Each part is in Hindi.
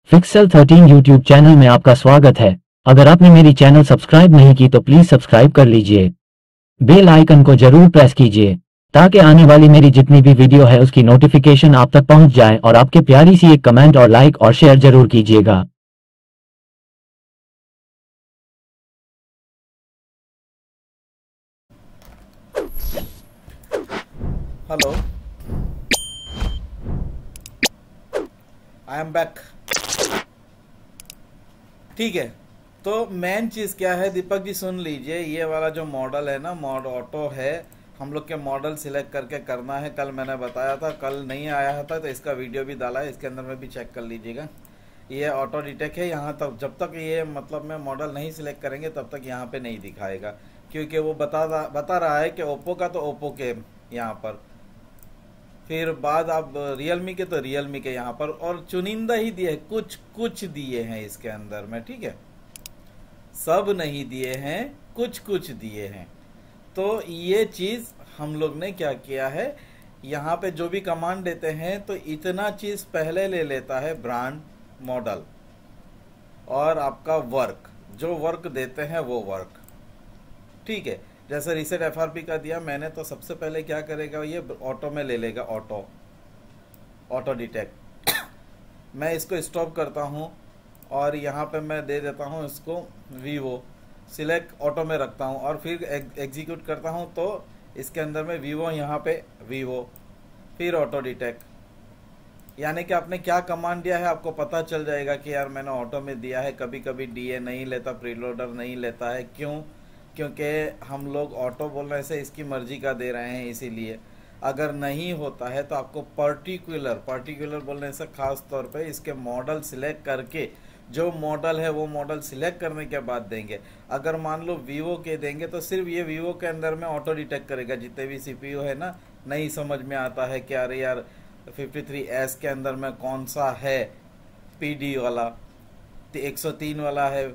पिक्सेल 13 यूट्यूब चैनल में आपका स्वागत है। अगर आपने मेरी चैनल सब्सक्राइब नहीं की तो प्लीज सब्सक्राइब कर लीजिए। बेल आइकन को जरूर प्रेस कीजिए ताकि आने वाली मेरी जितनी भी वीडियो है उसकी नोटिफिकेशन आप तक पहुंच जाए, और आपके प्यारी सी एक कमेंट और लाइक और शेयर जरूर कीजिएगा। Hello, I am back. ठीक है, तो मेन चीज़ क्या है दीपक जी, सुन लीजिए। ये वाला जो मॉडल है ना, मॉड ऑटो है, हम लोग के मॉडल सिलेक्ट करके करना है। कल मैंने बताया था, कल नहीं आया था तो इसका वीडियो भी डाला है, इसके अंदर में भी चेक कर लीजिएगा। ये ऑटो डिटेक्ट है। यहाँ तक जब तक ये मतलब में मॉडल नहीं सिलेक्ट करेंगे तब तक यहाँ पे नहीं दिखाएगा, क्योंकि वो बता रहा है कि ओप्पो का तो ओप्पो के यहाँ पर, फिर बाद आप रियलमी के तो रियलमी के यहाँ पर, और चुनिंदा ही दिए, कुछ कुछ दिए हैं इसके अंदर में। ठीक है, सब नहीं दिए हैं, कुछ कुछ दिए हैं। तो ये चीज हम लोग ने क्या किया है, यहाँ पे जो भी कमांड देते हैं तो इतना चीज पहले ले लेता है, ब्रांड, मॉडल और आपका वर्क, जो वर्क देते हैं वो वर्क। ठीक है, जैसे रीसेट एफआरपी का दिया मैंने, तो सबसे पहले क्या करेगा, ये ऑटो में ले लेगा, ऑटो डिटेक्ट। मैं इसको स्टॉप करता हूँ और यहाँ पे मैं दे देता हूँ इसको वीवो, सिलेक्ट ऑटो में रखता हूँ और फिर एग्जीक्यूट करता हूँ, तो इसके अंदर में वीवो, यहाँ पे वीवो, फिर ऑटो डिटेक्ट। यानी कि आपने क्या कमांड दिया है आपको पता चल जाएगा कि यार मैंने ऑटो में दिया है। कभी कभी डीए नहीं लेता, प्रीलोडर नहीं लेता है, क्यों? क्योंकि हम लोग ऑटो बोलने से इसकी मर्जी का दे रहे हैं, इसीलिए। अगर नहीं होता है तो आपको पर्टिकुलर बोलने से खास तौर पे इसके मॉडल सिलेक्ट करके, जो मॉडल है वो मॉडल सिलेक्ट करने के बाद देंगे। अगर मान लो वीवो के देंगे तो सिर्फ ये वीवो के अंदर में ऑटो डिटेक्ट करेगा, जितने भी सीपीयू है ना। नहीं समझ में आता है कि अरे यार 53S के अंदर में कौन सा है पीडी वाला, 103 वाला है,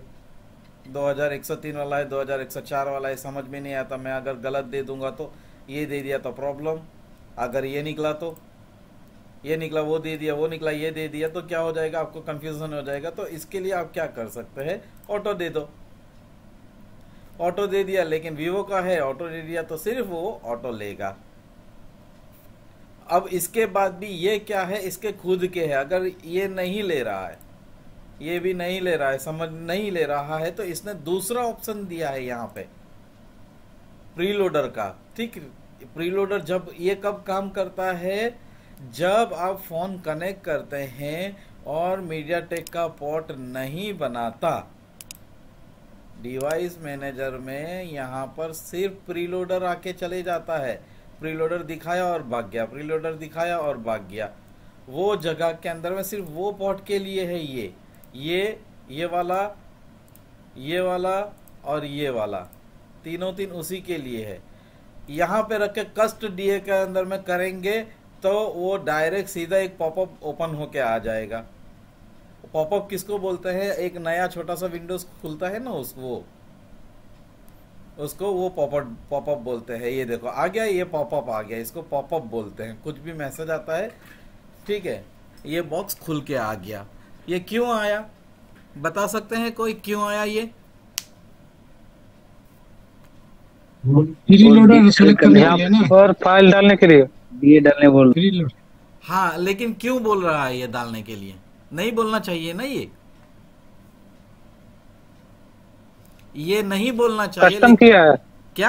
2103 वाला है, 2104 वाला है, समझ में नहीं आता। मैं अगर गलत दे दूंगा तो ये दे दिया तो प्रॉब्लम, अगर ये निकला तो ये निकला, वो दे दिया, वो निकला, ये दे दिया, तो क्या हो जाएगा, आपको कंफ्यूजन हो जाएगा। तो इसके लिए आप क्या कर सकते हैं, ऑटो दे दो। ऑटो दे दिया, लेकिन वीवो का है, ऑटो दे दिया तो सिर्फ वो ऑटो लेगा। अब इसके बाद भी ये क्या है, इसके खुद के है। अगर ये नहीं ले रहा है, ये भी नहीं ले रहा है, समझ नहीं ले रहा है, तो इसने दूसरा ऑप्शन दिया है यहाँ पे, प्रीलोडर का। ठीक, प्रीलोडर जब ये कब काम करता है, जब आप फोन कनेक्ट करते हैं और मीडियाटेक का पोर्ट नहीं बनाता, डिवाइस मैनेजर में यहाँ पर सिर्फ प्रीलोडर आके चले जाता है। प्रीलोडर दिखाया और भाग गया, प्रीलोडर दिखाया और भाग गया। वो जगह के अंदर में सिर्फ वो पोर्ट के लिए है, ये वाला, ये वाला और ये वाला, तीनों उसी के लिए है। यहाँ पे रख के कस्ट डीए के अंदर में करेंगे तो वो डायरेक्ट सीधा एक पॉपअप ओपन होके आ जाएगा। पॉपअप किसको बोलते हैं, एक नया छोटा सा विंडोज खुलता है ना, उसको वो पॉपअप बोलते हैं। ये देखो आ गया, ये पॉपअप आ गया, इसको पॉपअप बोलते हैं। कुछ भी मैसेज आता है, ठीक है, ये बॉक्स खुल के आ गया। ये क्यों आया, बता सकते हैं कोई, क्यों आया ये? प्रीलोडर सेलेक्ट करने के लिए ना, और फाइल डालने के लिए, ये डालने बोल। प्रीलोड, हाँ, लेकिन क्यों बोल रहा है ये डालने के लिए? नहीं बोलना चाहिए ना, ये नहीं बोलना चाहिए। कस्टम किया है क्या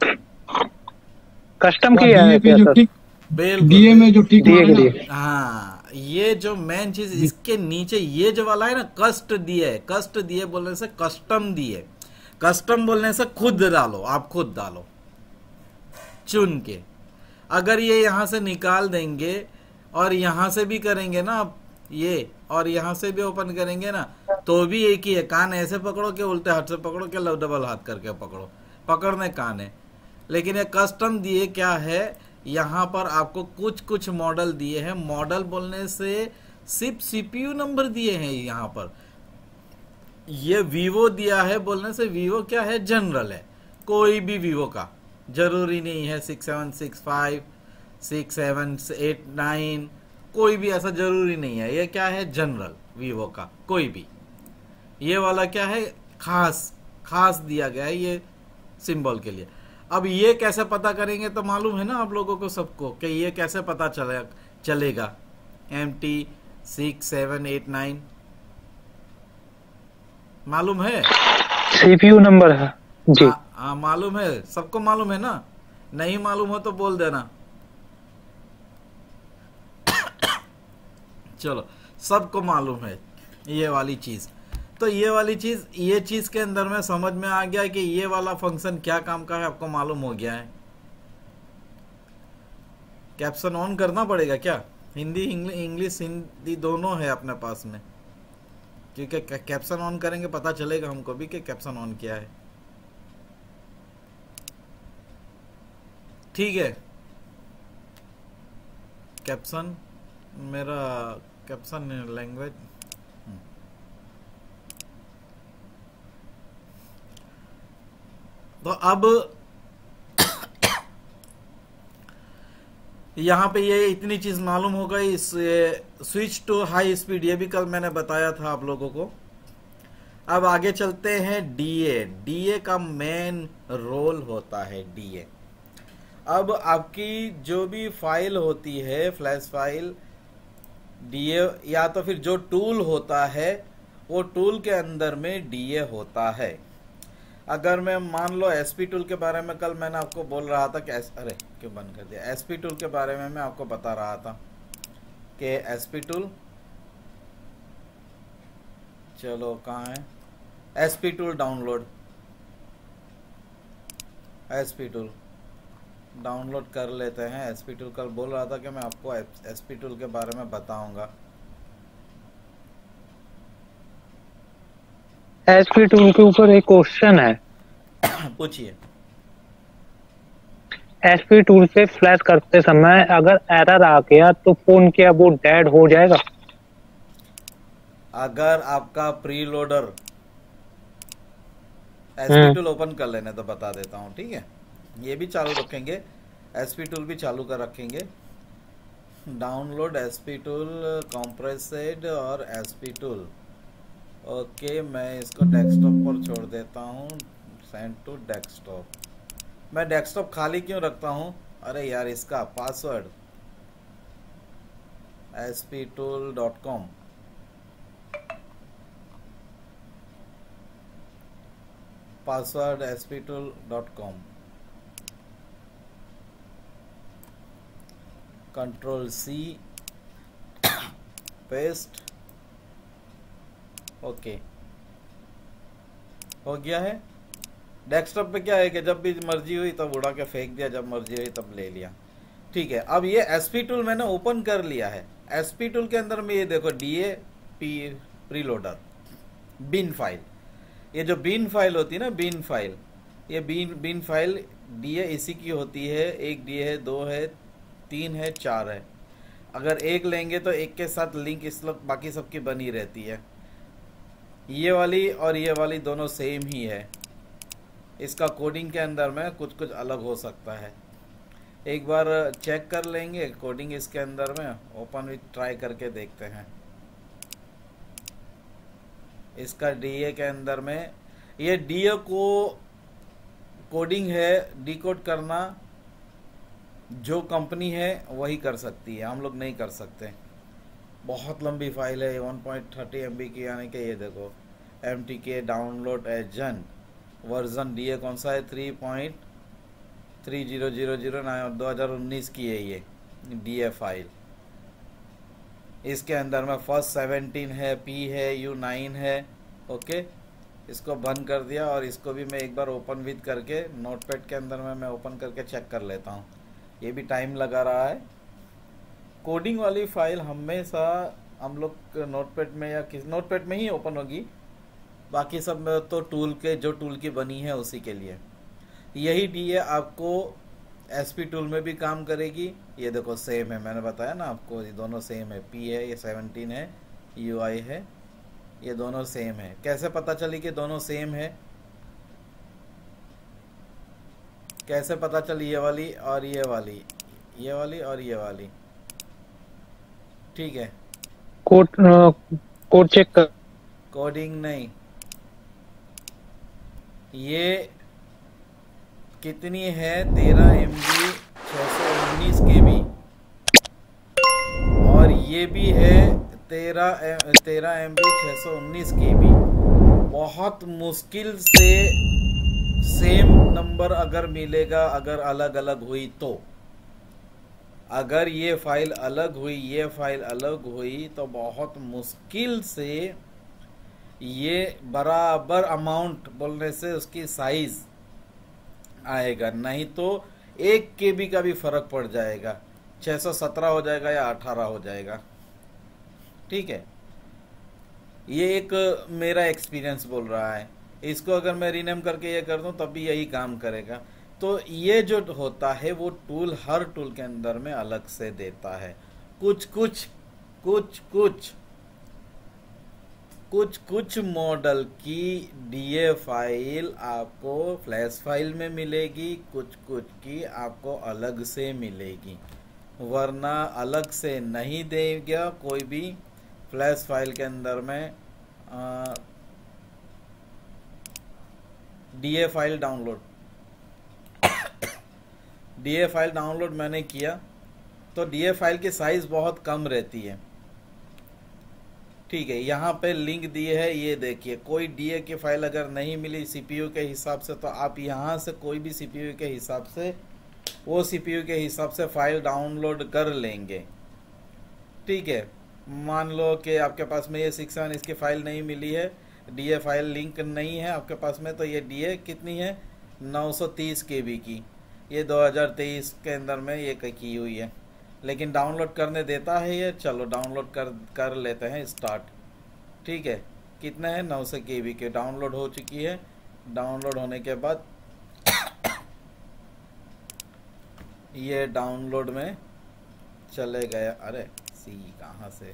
कस्टम किया है क्या सर? डीए में जो टिक डीए के लिए, हाँ, ये जो मेन चीज इसके नीचे ये जो वाला है ना, कस्ट दिए, कस्ट दिए बोलने से कस्टम दिए, कस्टम बोलने से खुद डालो, आप खुद डालो चुन के। अगर ये यहां से निकाल देंगे और यहां से भी करेंगे ना आप ये, और यहां से भी ओपन करेंगे ना, तो भी एक ही है। कान ऐसे पकड़ो के उल्टे हाथ से पकड़ो के डबल हाथ करके पकड़ो, पकड़ने कान है। लेकिन ये कस्टम दिए क्या है, यहाँ पर आपको कुछ कुछ मॉडल दिए हैं। मॉडल बोलने से सिर्फ सीपीयू नंबर दिए हैं यहाँ पर। ये वीवो दिया है बोलने से वीवो क्या है, जनरल है, कोई भी वीवो का, जरूरी नहीं है 6765 6789, कोई भी ऐसा जरूरी नहीं है। ये क्या है, जनरल। वीवो का कोई भी। ये वाला क्या है, खास दिया गया है ये सिंबल के लिए। अब ये कैसे पता करेंगे, तो मालूम है ना आप लोगों को सबको कि ये कैसे पता चलेगा। MT6789 मालूम है, सीपीयू नंबर है जी। हाँ मालूम है, सबको मालूम है ना, नहीं मालूम हो तो बोल देना। चलो सबको मालूम है ये वाली चीज। तो ये वाली चीज, ये चीज के अंदर में समझ में आ गया कि ये वाला फंक्शन क्या काम का है, आपको मालूम हो गया है। कैप्शन ऑन करना पड़ेगा क्या, हिंदी इंग्लिश हिंदी दोनों है अपने पास में, क्योंकि कैप्शन ऑन करेंगे पता चलेगा हमको भी कि कैप्शन ऑन किया है। ठीक है, कैप्शन मेरा कैप्शन लैंग्वेज तो अब यहाँ पे ये इतनी चीज मालूम हो गई। स्विच टू हाई स्पीड, ये भी कल मैंने बताया था आप लोगों को। अब आगे चलते हैं डीए। डीए का मेन रोल होता है डीए। अब आपकी जो भी फाइल होती है, फ्लैश फाइल, डीए या तो फिर जो टूल होता है, वो टूल के अंदर में डीए होता है। अगर मैं मान लो एसपी टूल के बारे में कल मैंने आपको बोल रहा था कि अरे क्यों बंद कर दिया, एसपी टूल के बारे में मैं आपको बता रहा था कि एसपी टूल, चलो कहाँ है SP tool download, SP tool download कर लेते हैं। एसपी टूल कल बोल रहा था कि मैं आपको एसपी टूल के बारे में बताऊंगा। एसपी टूल के ऊपर एक क्वेश्चन है, पूछिए। एसपी टूल से फ्लैश करते समय अगर एरर आ गया तो फोन क्या वो डेड हो जाएगा? अगर आपका प्रीलोडर, एसपी टूल ओपन कर लेने तो बता देता हूँ, ठीक है। ये भी चालू रखेंगे, एसपी टूल भी चालू कर रखेंगे। डाउनलोड एसपी टूल, कंप्रेसेड और एसपी टूल। ओके, मैं इसको डेस्कटॉप पर छोड़ देता हूँ, सेंड टू डेस्कटॉप। मैं डेस्कटॉप खाली क्यों रखता हूँ, अरे यार इसका password sptool.com, password sptool.com, control C, paste. Okay, हो गया है। डेस्कटॉप पे क्या है कि जब भी मर्जी हुई तब उड़ा के फेंक दिया, जब मर्जी हुई तब ले लिया, ठीक है। अब ये एसपी टूल मैंने ओपन कर लिया है। एसपी टूल के अंदर में ये देखो डीए प्रीलोडर बिन फाइल, ये जो बिन फाइल होती है ना, बिन फाइल, ये बिन फाइल डीए इसी की होती है। एक डीए है, 2 है, 3 है, 4 है। अगर एक लेंगे तो एक के साथ लिंक इस बाकी सबकी बनी रहती है। ये वाली और ये वाली दोनों सेम ही है। इसका कोडिंग के अंदर में कुछ कुछ अलग हो सकता है, एक बार चेक कर लेंगे कोडिंग इसके अंदर में। ओपन विथ ट्राई करके देखते हैं। इसका डीए के अंदर में, ये डीए को कोडिंग है, डिकोड करना जो कंपनी है वही कर सकती है, हम लोग नहीं कर सकते। बहुत लंबी फाइल है, 1.30 MB की, यानी कि ये देखो MTK download agent version DA कौन सा है, 3.3000 2019 की है ये डीए फाइल। इसके अंदर में फर्स्ट 17 है, P है, U9 है। ओके, इसको बंद कर दिया और इसको भी मैं एक बार ओपन विद करके नोटपैड के अंदर में मैं ओपन करके चेक कर लेता हूँ। ये भी टाइम लगा रहा है। कोडिंग वाली फाइल हमेशा हम लोग नोटपैड में या किस नोटपैड में ही ओपन होगी, बाकी सब में तो टूल के जो टूल की बनी है उसी के लिए। यही डीए आपको एसपी टूल में भी काम करेगी। ये देखो सेम है, मैंने बताया ना आपको, ये दोनों सेम है। P है, ये 17 है, UI है, ये दोनों सेम है। कैसे पता चली कि दोनों सेम है, कैसे पता चली, ये वाली और ये वाली, ये वाली और ये वाली, ठीक है। कोड चेक कर। कोडिंग नहीं, ये कितनी है 13 MB 619 KB, और ये भी है 13 MB 619 KB। बहुत मुश्किल से सेम नंबर अगर मिलेगा, अगर अलग अलग हुई तो। अगर ये फाइल अलग हुई, ये फाइल अलग हुई, तो बहुत मुश्किल से ये बराबर अमाउंट बोलने से उसकी साइज आएगा, नहीं तो 1 KB का भी फर्क पड़ जाएगा, 617 हो जाएगा या 18 हो जाएगा। ठीक है, ये एक मेरा एक्सपीरियंस बोल रहा है। इसको अगर मैं रीनेम करके ये कर दूं तब भी यही काम करेगा। तो ये जो होता है वो टूल हर टूल के अंदर में अलग से देता है। कुछ मॉडल की डीए फाइल आपको फ्लैश फाइल में मिलेगी, कुछ की आपको अलग से मिलेगी, वरना अलग से नहीं देगा कोई भी फ्लैश फाइल के अंदर में। डीए फाइल डाउनलोड मैंने किया तो डीए फाइल की साइज बहुत कम रहती है। ठीक है, यहाँ पे लिंक दिए है, ये देखिए। कोई डीए की फाइल अगर नहीं मिली सीपीयू के हिसाब से तो आप यहाँ से कोई भी सीपीयू के हिसाब से, वो सीपीयू के हिसाब से फाइल डाउनलोड कर लेंगे। ठीक है, मान लो कि आपके पास में ये 6.7 इसकी फाइल नहीं मिली है, डीए फाइल लिंक नहीं है आपके पास में, तो ये डीए कितनी है 930 KB की, ये 2023 के अंदर में ये की हुई है, लेकिन डाउनलोड करने देता है ये। चलो डाउनलोड कर लेते हैं स्टार्ट। ठीक है, कितना है 900 KB के डाउनलोड हो चुकी है। डाउनलोड होने के बाद ये डाउनलोड में चले गए। अरे सी कहाँ से,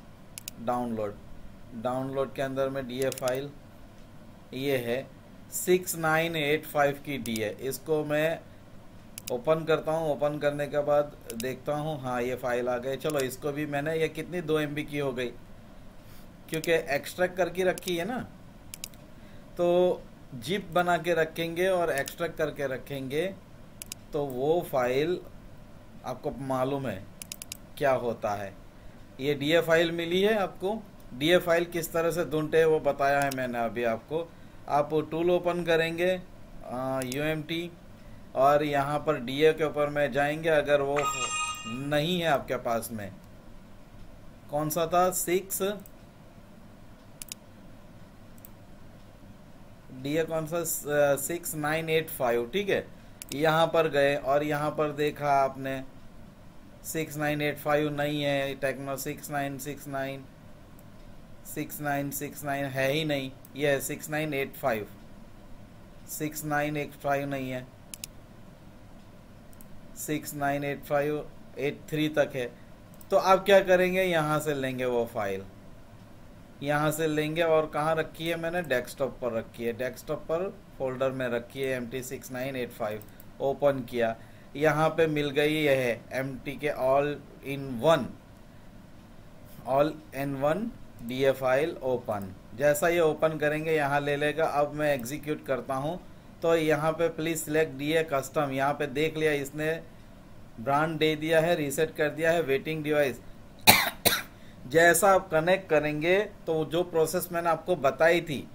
डाउनलोड के अंदर में डीए फाइल ये है 6985 की डीए। इसको मैं ओपन करता हूँ, ओपन करने के बाद देखता हूँ, हाँ ये फाइल आ गई। चलो इसको भी मैंने, ये कितनी 2 MB की हो गई, क्योंकि एक्सट्रैक्ट करके रखी है ना, तो जिप बना के रखेंगे और एक्सट्रैक्ट करके रखेंगे तो वो फाइल आपको मालूम है क्या होता है। ये डीए फाइल मिली है आपको, डीए फाइल किस तरह से ढूंढते वो बताया है मैंने अभी आपको। आप टूल ओपन करेंगे UMT, और यहाँ पर डीए के ऊपर में जाएंगे। अगर वो नहीं है आपके पास में, कौन सा था 6 डीए कौन सा 6985। ठीक है, यहाँ पर गए और यहाँ पर देखा आपने 6985 नहीं है, टेक्नो 6969 है ही नहीं, ये है 6985 नहीं है, 698583 तक है। तो आप क्या करेंगे, यहाँ से लेंगे वो फाइल, यहाँ से लेंगे और कहाँ रखी है मैंने, डेस्कटॉप पर रखी है, डेस्कटॉप पर फोल्डर में रखी है MT6985। ओपन किया, यहाँ पे मिल गई, यह है MT के all in one DA file open. जैसा ये ओपन करेंगे यहाँ ले लेगा। अब मैं एग्जीक्यूट करता हूँ तो यहाँ पे प्लीज सिलेक्ट डीए कस्टम, यहाँ पे देख लिया इसने ब्रांड दे दिया है, रीसेट कर दिया है, वेटिंग डिवाइस। जैसा आप कनेक्ट करेंगे तो जो प्रोसेस मैंने आपको बताई थी,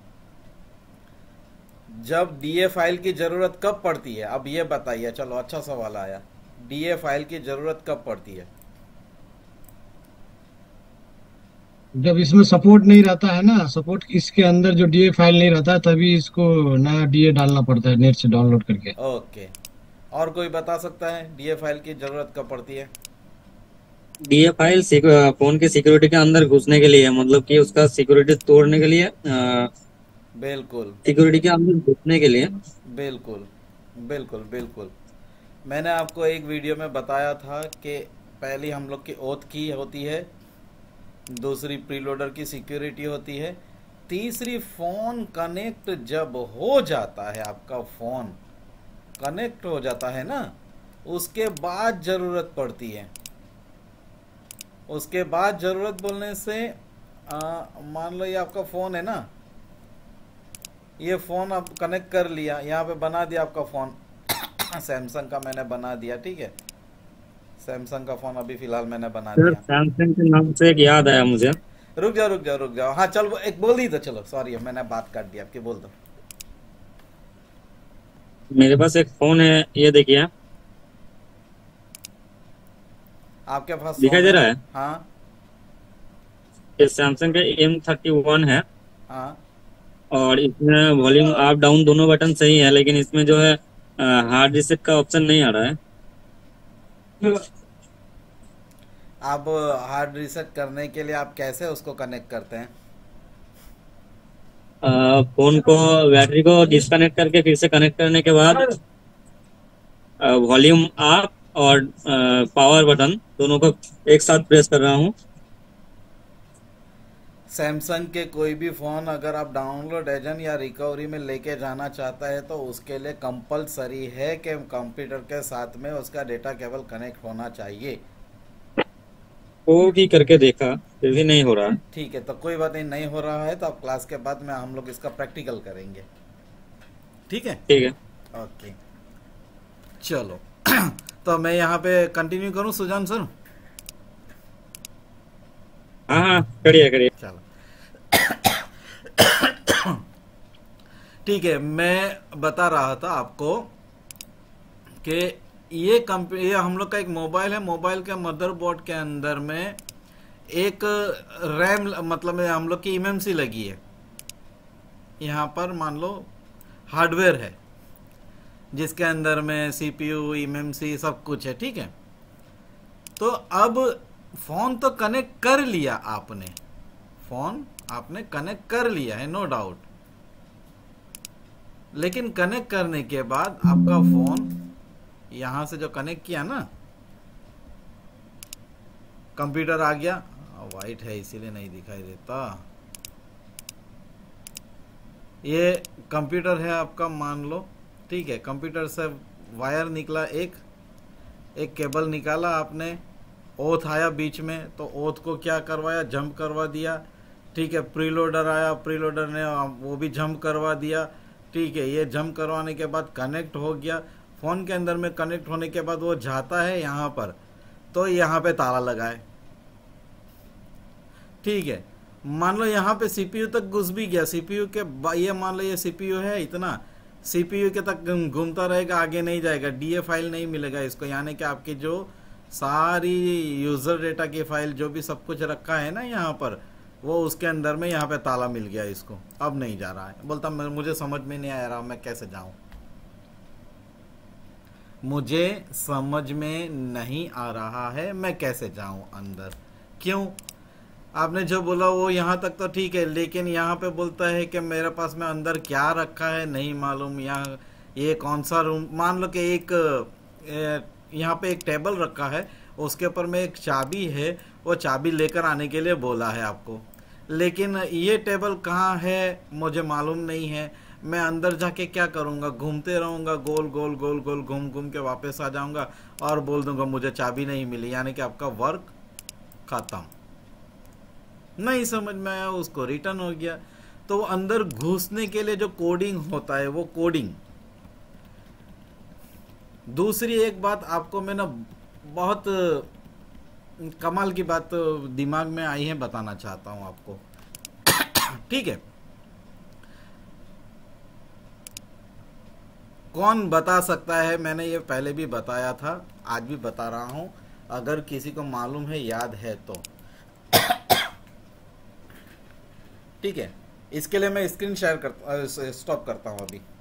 जब डीए फाइल की जरूरत कब पड़ती है, अब ये बताइए। चलो अच्छा सवाल आया, डीए फाइल की जरूरत कब पड़ती है? जब इसमें सपोर्ट नहीं रहता है ना, सपोर्ट इसके अंदर जो डीए फाइल नहीं रहता है, तभी इसको नया डीए डालना पड़ता है नेट से डाउनलोड करके। ओके, और कोई बता सकता है डीए फाइल की जरूरत कब पड़ती है? डीए फाइल फोन की सिक्योरिटी के अंदर घुसने के लिए, मतलब कि उसका सिक्योरिटी तोड़ने के लिए, बिल्कुल सिक्योरिटी के अंदर घुसने के लिए। बिल्कुल बिल्कुल बिल्कुल। मैंने आपको एक वीडियो में बताया था कि पहली हम लोग की ओथ की होती है, दूसरी प्रीलोडर की सिक्योरिटी होती है, तीसरी फोन कनेक्ट जब हो जाता है, आपका फोन कनेक्ट हो जाता है ना, उसके बाद जरूरत पड़ती है। उसके बाद जरूरत बोलने से मान लो ये आपका फ़ोन है ना, ये फ़ोन आप कनेक्ट कर लिया, यहाँ पे बना दिया आपका फ़ोन सैमसंग का मैंने बना दिया, ठीक है। सैमसंग का फ़ोन अभी फ़िलहाल मैंने बना सर दिया। सैमसंग के नाम से एक याद आया मुझे। रुक जाओ रुक जाओ रुक जाओ, हाँ चल एक बोल दी तो चलो, सॉरी मैंने बात काट दी आपकी, बोल दो। मेरे पास एक फोन है, ये देखिए, आपके पास दिखाई फ़ोन दे है? रहा है? हाँ ये सैमसंग का M31 है। हाँ। और इसमें वॉल्यूम अप डाउन दोनों बटन सही है, लेकिन इसमें जो है हार्ड रिसेट का ऑप्शन नहीं आ रहा है। आप हार्ड रीसेट करने के लिए आप कैसे उसको कनेक्ट करते हैं? फोन को, बैटरी को डिस्कनेक्ट करके फिर से कनेक्ट करने के बाद वॉल्यूम अप और पावर बटन दोनों को एक साथ प्रेस कर रहा हूँ। सैमसंग के कोई भी फ़ोन अगर आप डाउनलोड एजेंट या रिकवरी में लेके जाना चाहता है तो उसके लिए कंपलसरी है कि कंप्यूटर के साथ में उसका डेटा केबल कनेक्ट होना चाहिए। वो भी करके देखा, फिर भी नहीं हो रहा। ठीक है, तो कोई बात नहीं, नहीं हो रहा है तो आप क्लास के बाद में हम लोग इसका प्रैक्टिकल करेंगे, ठीक है? ठीक है। ओके चलो तो मैं यहाँ पे कंटिन्यू करूँ सुजान सर? हाँ हाँ, करिए करिए। चलो ठीक है, मैं बता रहा था आपको कि ये हम लोग का एक मोबाइल है। मोबाइल के मदरबोर्ड के अंदर में एक रैम, मतलब में हम लोग की एमएमसी लगी है। यहाँ पर मान लो हार्डवेयर है जिसके अंदर में सीपीयू, एमएमसी सब कुछ है, ठीक है। तो अब फोन तो कनेक्ट कर लिया आपने, फोन आपने कनेक्ट कर लिया है, नो डाउट। लेकिन कनेक्ट करने के बाद आपका फोन यहां से जो कनेक्ट किया ना, कंप्यूटर आ गया, वाइट है इसीलिए नहीं दिखाई देता। ये कंप्यूटर है आपका, मान लो, ठीक है। कंप्यूटर से वायर निकला, एक केबल निकाला आपने, ओथ आया बीच में, तो ओथ को क्या करवाया, जंप करवा दिया, ठीक है। प्रीलोडर आया, प्रीलोडर ने वो भी जंप करवा दिया, ठीक है। ये जंप करवाने के बाद कनेक्ट हो गया। फोन के अंदर में कनेक्ट होने के बाद वो जाता है यहाँ पर, तो यहाँ पे ताला लगाए, ठीक है। मान लो यहाँ पे सीपीयू तक घुस भी गया, सीपीयू के ये मान लो ये सीपीयू है, इतना सीपीयू के तक घूमता रहेगा, आगे नहीं जाएगा, डीए फाइल नहीं मिलेगा इसको। यानी कि आपकी जो सारी यूजर डेटा की फाइल जो भी सब कुछ रखा है ना यहाँ पर, वो उसके अंदर में यहाँ पे ताला मिल गया इसको, अब नहीं जा रहा है। बोलता मुझे समझ में नहीं आ रहा, मैं कैसे जाऊं, मुझे समझ में नहीं आ रहा है, मैं कैसे जाऊं अंदर। क्यों? आपने जो बोला वो यहाँ तक तो ठीक है, लेकिन यहाँ पे बोलता है कि मेरे पास में अंदर क्या रखा है नहीं मालूम। यहाँ ये कौन सा रूम, मान लो कि एक यहाँ पे एक टेबल रखा है, उसके ऊपर में एक चाबी है, वो चाबी लेकर आने के लिए बोला है आपको, लेकिन ये टेबल कहाँ है मुझे मालूम नहीं है। मैं अंदर जाके क्या करूँगा, घूमते रहूँगा, गोल गोल गोल गोल घूम घूम के वापस आ जाऊँगा और बोल दूंगा मुझे चाबी नहीं मिली, यानी कि आपका वर्क खत्म। नहीं समझ में आया, उसको रिटर्न हो गया। तो वो अंदर घुसने के लिए जो कोडिंग होता है, वो कोडिंग। दूसरी एक बात आपको मैं ना बहुत कमाल की बात दिमाग में आई है, बताना चाहता हूं आपको ठीक है। कौन बता सकता है, मैंने ये पहले भी बताया था, आज भी बता रहा हूं, अगर किसी को मालूम है, याद है तो ठीक है। इसके लिए मैं स्क्रीन शेयर करता, स्टॉप करता हूं अभी।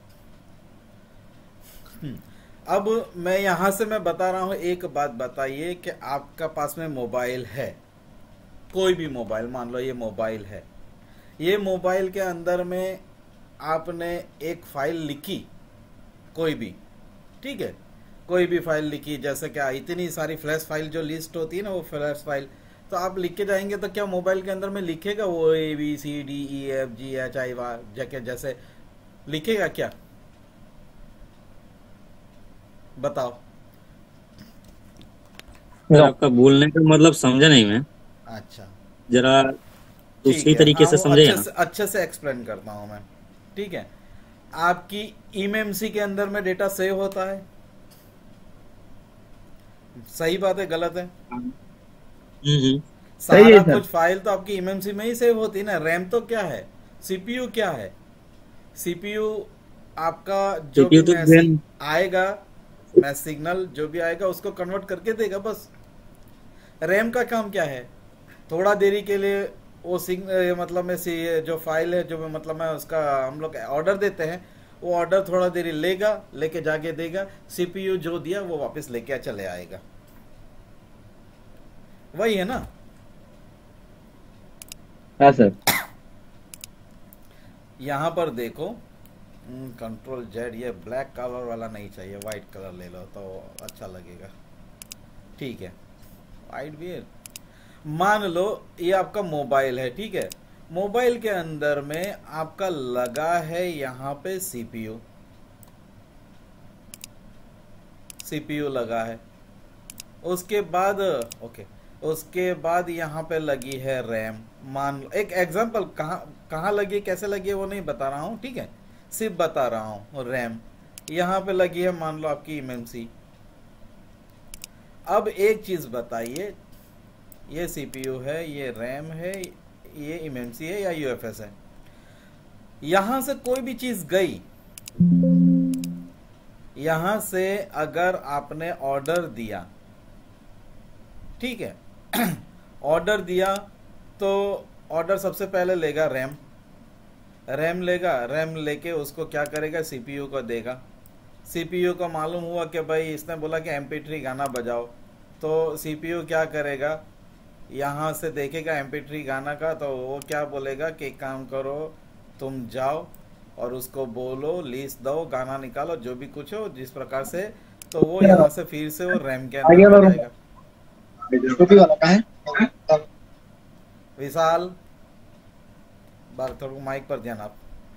अब मैं यहां से मैं बता रहा हूं, एक बात बताइए कि आपका पास में मोबाइल है, कोई भी मोबाइल, मान लो ये मोबाइल है, ये मोबाइल के अंदर में आपने एक फाइल लिखी, कोई भी, ठीक है, कोई भी फाइल लिखी, जैसे क्या इतनी सारी फ्लैश फाइल जो लिस्ट होती है ना, वो फ्लैश फाइल, तो आप लिख के जाएंगे तो क्या मोबाइल के अंदर में लिखेगा वो ABCDEFGHI जैके जैसे लिखेगा क्या, बताओ। आपका बोलने का मतलब समझा नहीं मैं। अच्छा, जरा ठीक दूसरी है, तरीके से समझे ना। अच्छे से एक्सप्लेन करता हूं मैं। ठीक है, आपकी eMMC के अंदर में डेटा सेव होता है, सही बात है गलत है? हम्म। सही है सारा सर। कुछ फाइल तो आपकी eMMC में ही सेव होती है ना। रैम तो क्या है, सीपीयू क्या है? सीपीयू आपका जो भी सीपीयू तो मैसेज आएगा, सिग्नल जो भी आएगा उसको कन्वर्ट करके देगा बस। रैम का काम क्या है, थोड़ा देरी के लिए वो मतलब में जो फाइल है, जो मतलब मैं उसका हम लोग ऑर्डर देते हैं, वो ऑर्डर थोड़ा देरी लेगा, लेके जाके देगा, सीपीयू जो दिया वो वापस लेके चले आएगा। वही है ना? हाँ सर। यहां पर देखो, कंट्रोल जेड, ये ब्लैक कलर वाला नहीं चाहिए, व्हाइट कलर ले लो तो अच्छा लगेगा। ठीक है, व्हाइट भी है। मान लो ये आपका मोबाइल है, ठीक है, मोबाइल के अंदर में आपका लगा है यहाँ पे सीपीयू, सीपीयू लगा है। उसके बाद उसके बाद यहाँ पे लगी है रैम। मान लो एक एग्जांपल, कहाँ लगी कैसे लगी है वो नहीं बता रहा हूँ, ठीक है, सिर्फ बता रहा हूँ। रैम यहाँ पे लगी है, मान लो आपकी eMMC। अब एक चीज बताइए, ये सीपीयू है, ये रैम है, ये eMMC है या यूएफएस है? यहां से कोई भी चीज गई, यहां से अगर आपने ऑर्डर दिया, ठीक है, ऑर्डर दिया तो ऑर्डर सबसे पहले लेगा रैम लेगा, रैम लेके उसको क्या करेगा, सीपीयू को देगा। सीपीयू को मालूम हुआ कि भाई इसने बोला कि MP3 गाना बजाओ, तो सीपीयू क्या करेगा, यहाँ से देखेगा MP3 गाना का, तो वो क्या बोलेगा कि एक काम करो, तुम जाओ और उसको बोलो, लिस्ट दो, गाना निकालो, जो भी कुछ हो जिस प्रकार से, तो वो यहाँ से फिर से वो रैम के अंदर में जाएगा। विशाल, थोड़ा माइक पर ध्यान आप।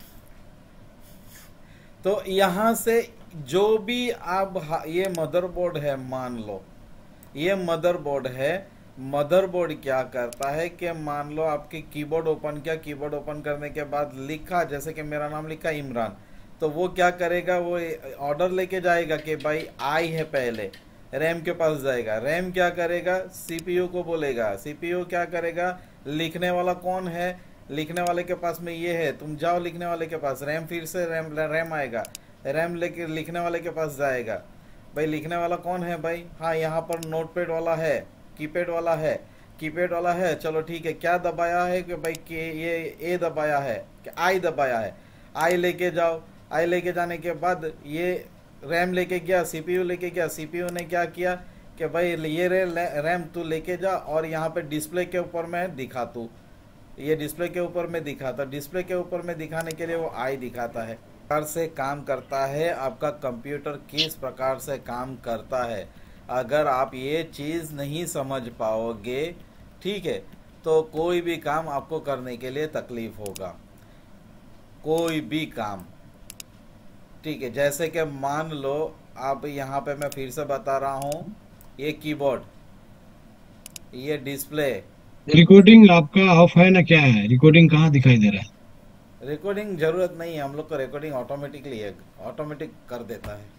तो यहां से जो भी आप, ये मदरबोर्ड है, मान लो ये मदरबोर्ड है। मदरबोर्ड क्या करता है कि मान लो आपके कीबोर्ड ओपन किया, कीबोर्ड ओपन करने के बाद लिखा, जैसे कि मेरा नाम लिखा इमरान, तो वो क्या करेगा, वो ऑर्डर लेके जाएगा कि भाई आई है, पहले रैम के पास जाएगा। रैम क्या करेगा, सीपीयू को बोलेगा, सीपीयू क्या करेगा, लिखने वाला कौन है, लिखने वाले के पास में ये है, तुम जाओ लिखने वाले के पास। रैम फिर से रैम आएगा, रैम लेके लिखने वाले के पास जाएगा। भाई लिखने वाला कौन है भाई, हाँ यहाँ पर नोटपैड वाला है, कीपैड वाला है, कीपैड वाला है, चलो ठीक है, क्या दबाया है कि भाई के ये ए दबाया है कि आई दबाया है, आई लेके जाओ। आई लेके जाने के बाद ये रैम लेके गया, सीपीयू लेके गया, सीपीयू ने क्या किया कि भाई ये रैम तू लेके जा और यहाँ पे डिस्प्ले के ऊपर में दिखा, तू ये डिस्प्ले के ऊपर में दिखाता, डिस्प्ले के ऊपर में दिखाने के लिए वो आई दिखाता है। प्रकार से काम करता है आपका कंप्यूटर, किस प्रकार से काम करता है, अगर आप ये चीज़ नहीं समझ पाओगे, ठीक है, तो कोई भी काम आपको करने के लिए तकलीफ होगा, कोई भी काम, ठीक है। जैसे कि मान लो आप यहाँ पे, मैं फिर से बता रहा हूँ, ये कीबोर्ड, ये डिस्प्ले। रिकॉर्डिंग आपका ऑफ है ना, क्या है, रिकॉर्डिंग कहाँ दिखाई दे रहा है? रिकॉर्डिंग जरूरत नहीं है, हम लोग को रिकॉर्डिंग ऑटोमेटिकली है, ऑटोमेटिक कर देता है।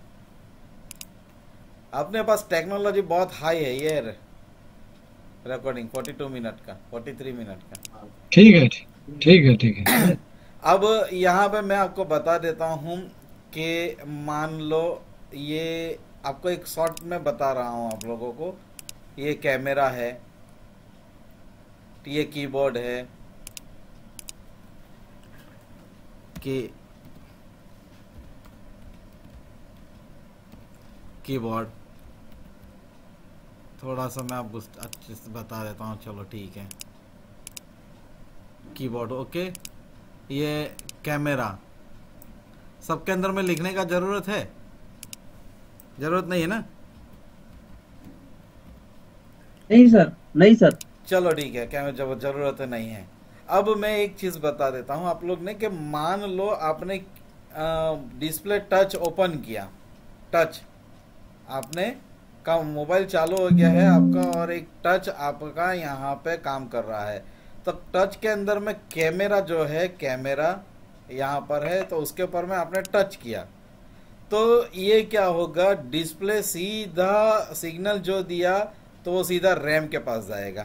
अपने पास टेक्नोलॉजी बहुत हाई है, ये रिकॉर्डिंग 42 मिनट का, 43 मिनट का। ठीक है, ठीक है, ठीक है। अब यहाँ पे मैं आपको बता देता हूँ कि मान लो ये आपको एक शॉर्ट में बता रहा हूँ आप लोगों को, ये कैमरा है, ये कीबोर्ड है, कि कीबोर्ड थोड़ा सा मैं आपको अच्छे से बता देता हूँ, चलो ठीक है। कीबोर्ड ओके, ये कैमरा, सबके अंदर में लिखने का जरूरत है, जरूरत नहीं है ना? नहीं सर, नहीं सर। चलो ठीक है, क्या जब जरूरत नहीं है। अब मैं एक चीज बता देता हूं आप लोग ने, कि मान लो आपने डिस्प्ले टच ओपन किया, टच आपने का मोबाइल चालू हो गया है आपका, और एक टच आपका यहाँ पे काम कर रहा है, तो टच के अंदर में कैमरा जो है, कैमरा यहाँ पर है, तो उसके ऊपर में आपने टच किया तो ये क्या होगा, डिस्प्ले सीधा सिग्नल जो दिया तो वो सीधा रैम के पास जाएगा।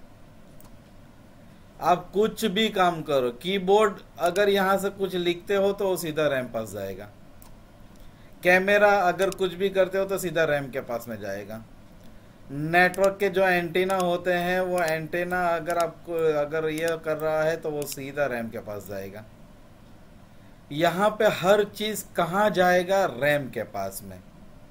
आप कुछ भी काम करो, कीबोर्ड अगर यहां से कुछ लिखते हो तो वो सीधा रैम पास जाएगा। कैमरा अगर कुछ भी करते हो तो सीधा रैम के पास में जाएगा। नेटवर्क के जो एंटीना होते हैं वो एंटीना अगर आपको अगर ये कर रहा है तो वो सीधा रैम के पास जाएगा। यहाँ पे हर चीज कहाँ जाएगा, रैम के पास में।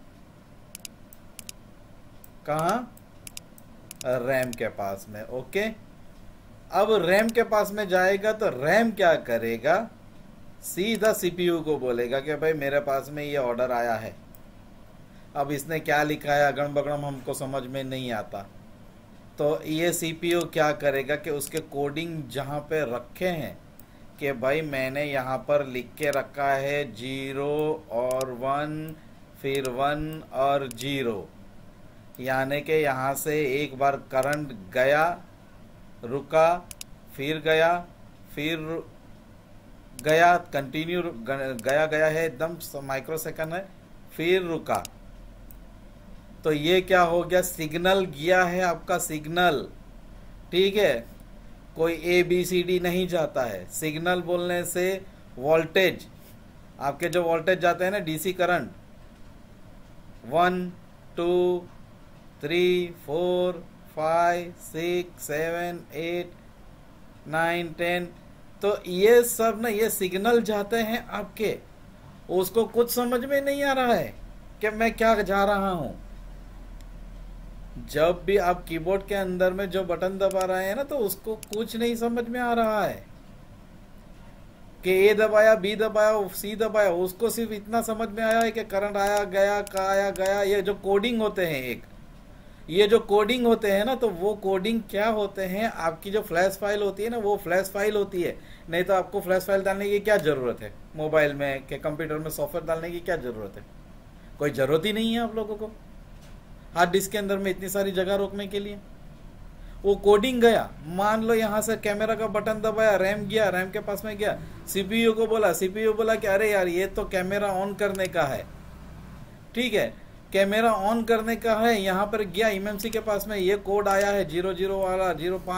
कहाँ, रैम के पास में। ओके, अब रैम के पास में जाएगा तो रैम क्या करेगा, सीधा सीपीयू को बोलेगा कि भाई मेरे पास में ये ऑर्डर आया है। अब इसने क्या लिखा है अगड़म बगड़म हमको समझ में नहीं आता, तो ये सीपीयू क्या करेगा कि उसके कोडिंग जहाँ पे रखे हैं कि भाई मैंने यहाँ पर लिख के रखा है 0 और 1, फिर 1 और 0, यानी कि यहाँ से एक बार करंट गया, रुका, फिर गया, फिर गया, कंटिन्यू गया है, एकदम माइक्रो सेकंड है, फिर रुका। तो ये क्या हो गया, सिग्नल गया है आपका, सिग्नल। ठीक है, कोई ABCD नहीं जाता है। सिग्नल बोलने से वोल्टेज, आपके जो वोल्टेज जाते हैं ना, DC करंट, 1 2 3 4 5 6 7 8 9 10, तो ये सब ना ये सिग्नल जाते हैं आपके, उसको कुछ समझ में नहीं आ रहा है कि मैं क्या जा रहा हूं। जब भी आप कीबोर्ड के अंदर में जो बटन दबा रहे हैं ना, तो उसको कुछ नहीं समझ में आ रहा है कि A दबाया, B दबाया, C दबाया, उसको सिर्फ इतना समझ में आया है कि करंट आया गया, का आया गया। ये जो कोडिंग होते हैं, एक ये जो कोडिंग होते हैं ना, तो वो कोडिंग क्या होते हैं, आपकी जो फ्लैश फाइल होती है ना, वो फ्लैश फाइल होती है। नहीं तो आपको फ्लैश फाइल डालने की क्या जरूरत है, मोबाइल में के कंप्यूटर में सॉफ्टवेयर डालने की क्या जरूरत है, कोई जरूरत ही नहीं है आप लोगों को हार्ड डिस्क के अंदर में इतनी सारी जगह रोकने के लिए। वो कोडिंग गया, मान लो यहाँ से कैमरा का बटन दबाया, रैम गया, रैम के पास में गया, सीपीयू को बोला, सीपीयू बोला कि अरे यार ये तो कैमरा ऑन करने का है। ठीक है, कैमरा ऑन करने का है, यहाँ पर गया एमएमसी के पास में, ये कोड आया है 00 वाला,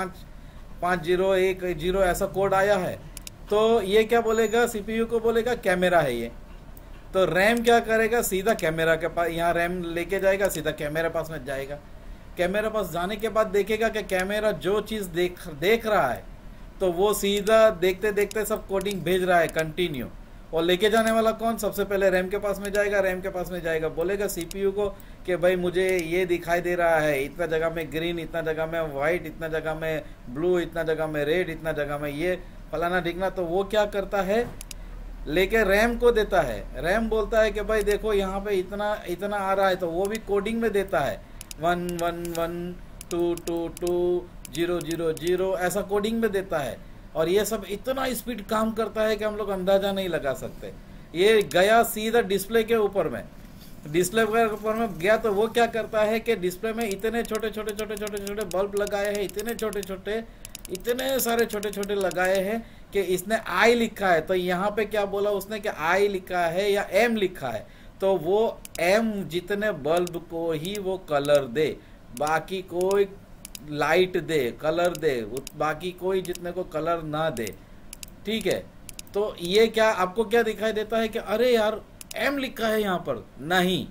055010 ऐसा कोड आया है। तो ये क्या बोलेगा, सीपीयू को बोलेगा कैमरा है ये। तो रैम क्या करेगा, सीधा कैमरा के पास, यहाँ रैम लेके जाएगा, सीधा कैमरा पास में जाएगा। कैमरा पास जाने के बाद देखेगा कि कैमरा जो चीज देख रहा है, तो वो सीधा देखते देखते सब कोडिंग भेज रहा है कंटिन्यू। और लेके जाने वाला कौन, सबसे पहले रैम के पास में जाएगा, रैम के पास में जाएगा, बोलेगा सीपीयू को कि भाई मुझे ये दिखाई दे रहा है, इतना जगह में ग्रीन, इतना जगह में व्हाइट, इतना जगह में ब्लू, इतना जगह में रेड, इतना जगह में ये फलाना ढिकना। तो वो क्या करता है, लेके रैम को देता है। रैम बोलता है कि भाई देखो यहाँ पे इतना इतना आ रहा है, तो वो भी कोडिंग में देता है 1 1 1 2 2 2 0 0 0 ऐसा कोडिंग में देता है। और ये सब इतना स्पीड काम करता है कि हम लोग अंदाजा नहीं लगा सकते। ये गया सीधा डिस्प्ले के ऊपर में, डिस्प्ले के ऊपर में गया, तो वो क्या करता है कि डिस्प्ले में इतने छोटे छोटे छोटे छोटे छोटे बल्ब लगाए हैं, इतने छोटे छोटे, इतने सारे छोटे छोटे लगाए हैं कि इसने आई लिखा है। तो यहाँ पे क्या बोला उसने कि आई लिखा है या एम लिखा है, तो वो एम जितने बल्ब को ही वो कलर दे, बाकी कोई लाइट दे, कलर दे, बाकी कोई जितने को कलर ना दे। ठीक है, तो ये क्या आपको क्या दिखाई देता है कि अरे यार एम लिखा है यहाँ पर, नहीं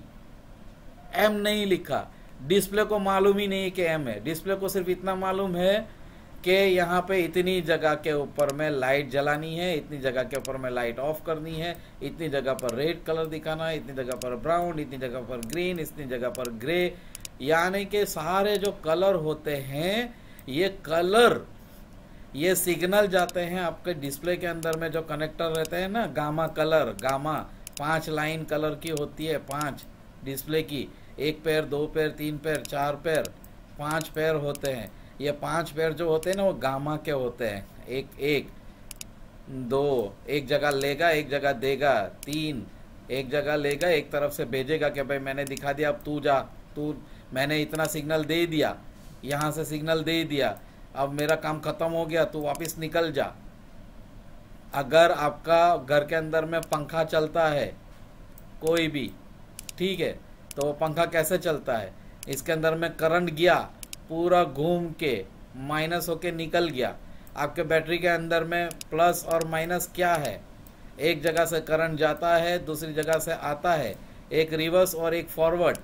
एम नहीं लिखा। डिस्प्ले को मालूम ही नहीं कि एम है, डिस्प्ले को सिर्फ इतना मालूम है कि यहाँ पे इतनी जगह के ऊपर में लाइट जलानी है, इतनी जगह के ऊपर में लाइट ऑफ करनी है, इतनी जगह पर रेड कलर दिखाना है, इतनी जगह पर ब्राउन, इतनी जगह पर ग्रीन, इतनी जगह पर ग्रे। यानी कि सारे जो कलर होते हैं, ये कलर, ये सिग्नल जाते हैं आपके डिस्प्ले के अंदर में। जो कनेक्टर रहते हैं ना, gamma colour, gamma 5 line colour की होती है, 5 डिस्प्ले की, 1 पैर, 2 पैर, 3 पैर, 4 पैर, 5 पैर होते हैं। ये 5 पैर जो होते हैं ना, वो गामा के होते हैं। 1 1 2 एक जगह लेगा, एक जगह देगा, 3 एक जगह लेगा, एक तरफ से भेजेगा कि भाई मैंने दिखा दिया, अब तू जा, तू, मैंने इतना सिग्नल दे दिया, यहाँ से सिग्नल दे दिया, अब मेरा काम खत्म हो गया, तू वापस निकल जा। अगर आपका घर के अंदर में पंखा चलता है कोई भी, ठीक है, तो वो पंखा कैसे चलता है, इसके अंदर में करंट गया, पूरा घूम के माइनस होके निकल गया। आपके बैटरी के अंदर में प्लस और माइनस क्या है, एक जगह से करंट जाता है, दूसरी जगह से आता है, एक रिवर्स और एक फॉरवर्ड।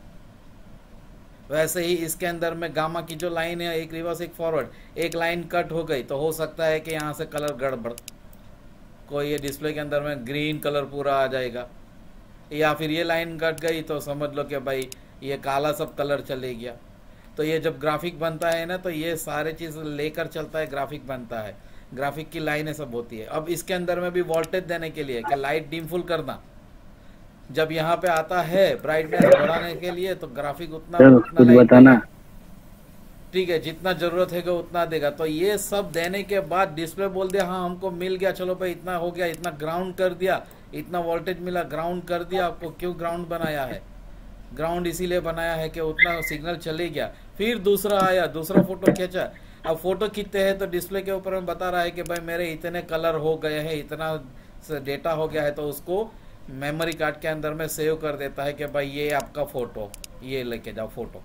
वैसे ही इसके अंदर में गामा की जो लाइन है, एक रिवर्स एक फॉरवर्ड, एक लाइन कट हो गई तो हो सकता है कि यहाँ से कलर गड़बड़, कोई ये डिस्प्ले के अंदर में ग्रीन कलर पूरा आ जाएगा, या फिर ये लाइन कट गई तो समझ लो कि भाई ये काला सब कलर चले गया। तो ये जब ग्राफिक बनता है ना, तो ये सारे चीज़ लेकर चलता है, ग्राफिक बनता है, ग्राफिक की लाइनें सब होती है। अब इसके अंदर में भी वोल्टेज देने के लिए कि लाइट डिम फुल करना, जब यहाँ पे आता है ब्राइटनेस बढ़ाने के लिए तो ग्राफिक उतना कुछ बताना, ठीक है, जितना जरूरत है उतना देगा। तो ये सब देने के बाद डिस्प्ले बोल दिया हाँ हमको मिल गया, चलो भाई इतना हो गया, इतना ग्राउंड कर दिया, इतना वोल्टेज मिला, ग्राउंड कर दिया। आपको क्यों ग्राउंड बनाया है, ग्राउंड इसीलिए बनाया है कि उतना सिग्नल चले गया। फिर दूसरा आया, दूसरा फोटो खींचा। अब फोटो खींचते हैं तो डिस्प्ले के ऊपर में बता रहा है कि भाई मेरे इतने कलर हो गए हैं, इतना डेटा हो गया है, तो उसको मेमोरी कार्ड के अंदर में सेव कर देता है कि भाई ये आपका फोटो, ये लेके जाओ फोटो।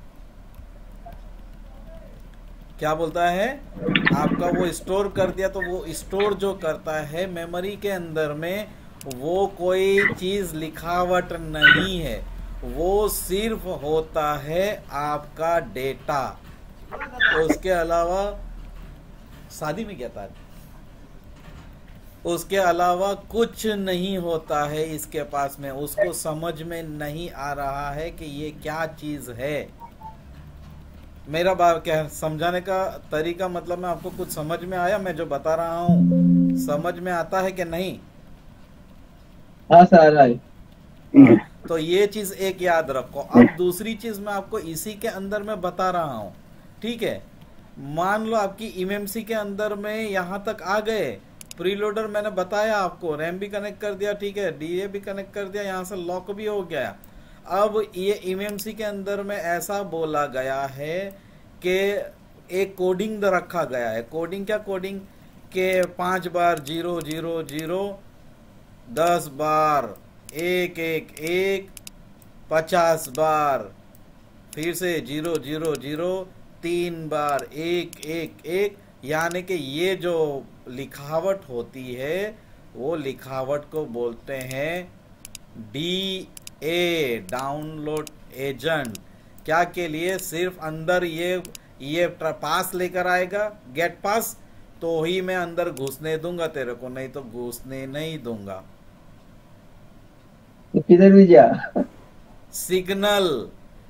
क्या बोलता है, आपका वो स्टोर कर दिया। तो वो स्टोर जो करता है मेमोरी के अंदर में, वो कोई चीज लिखावट नहीं है, वो सिर्फ होता है आपका डेटा। उसके अलावा शादी में क्या था, उसके अलावा कुछ नहीं होता है इसके पास में। उसको समझ में नहीं आ रहा है कि ये क्या चीज है। मेरा बात क्या समझाने का तरीका, मतलब मैं आपको कुछ समझ में आया, मैं जो बता रहा हूँ समझ में आता है कि नहीं? हाँ सर, है। तो ये चीज एक याद रखो। अब दूसरी चीज मैं आपको इसी के अंदर में बता रहा हूँ, ठीक है। मान लो आपकी इमएमसी के अंदर में यहाँ तक आ गए, प्रीलोडर मैंने बताया आपको, रैम भी कनेक्ट कर दिया, ठीक है, डीए भी कनेक्ट कर दिया, यहाँ से लॉक भी हो गया। अब ये इमएमसी के अंदर में ऐसा बोला गया है कि एक कोडिंग रखा गया है। कोडिंग क्या कोडिंग, के 5 बार 0 0 0, 10 बार 1 1 1, 50 बार फिर से 0 0 0, 3 बार 1 1 1, यानी कि ये जो लिखावट होती है वो लिखावट को बोलते हैं DA, डाउनलोड एजेंट। क्या के लिए, सिर्फ अंदर ये पास लेकर आएगा, गेट पास, तो ही मैं अंदर घुसने दूंगा तेरे को, नहीं तो घुसने नहीं दूंगा। किधर भी जा, सिग्नल,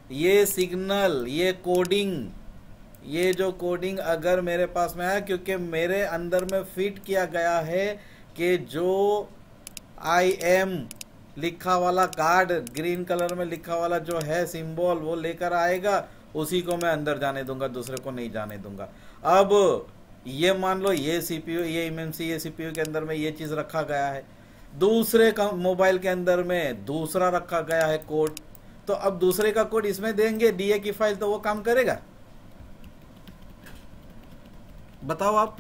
ये कोडिंग, ये जो कोडिंग अगर मेरे पास में आया, क्योंकि मेरे अंदर में फिट किया गया है कि जो IM लिखा वाला कार्ड, ग्रीन कलर में लिखा वाला जो है सिंबल, वो लेकर आएगा, उसी को मैं अंदर जाने दूंगा, दूसरे को नहीं जाने दूंगा। अब ये मान लो ये CPU, ये MMC, ये CPU के अंदर में ये चीज रखा गया है, दूसरे मोबाइल के अंदर में दूसरा रखा गया है कोड, तो अब दूसरे का कोड इसमें देंगे DA की फाइल, तो वो काम करेगा? बताओ आप।